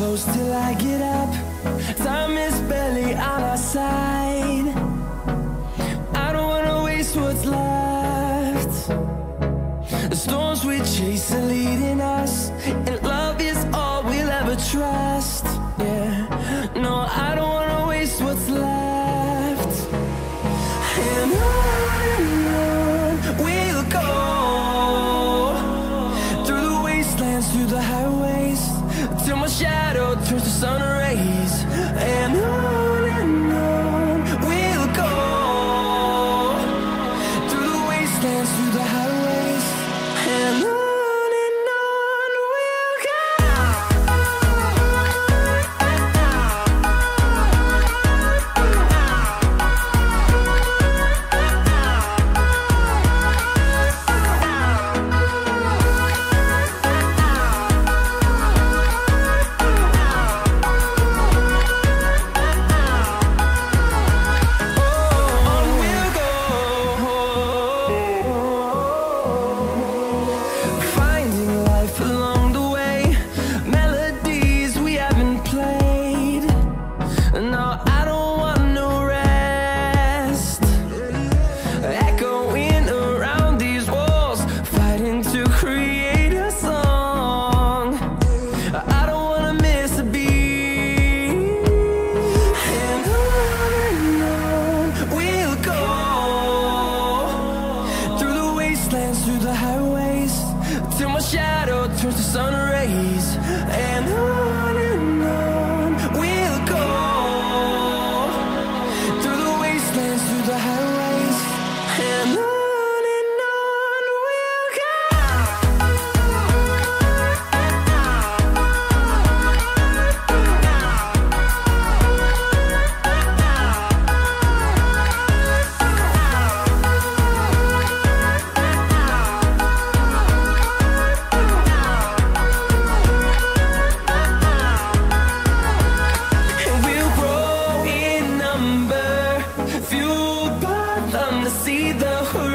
close till I get up. Time is barely on our side. I don't wanna waste what's left. The storms we chase are leading us, and love is all we'll ever trust. Yeah, no, I don't wanna waste what's left. And on we'll go, through the wastelands, through the highways, till my shadow turns to sun rays. And on we'll go, through the wastelands, through the highways, and on we'll go. Through the highways, till my shadow turns to sun rays. And on we'll go, through the wastelands, through the highways, and on we'll go. Fueled by them to see the hood.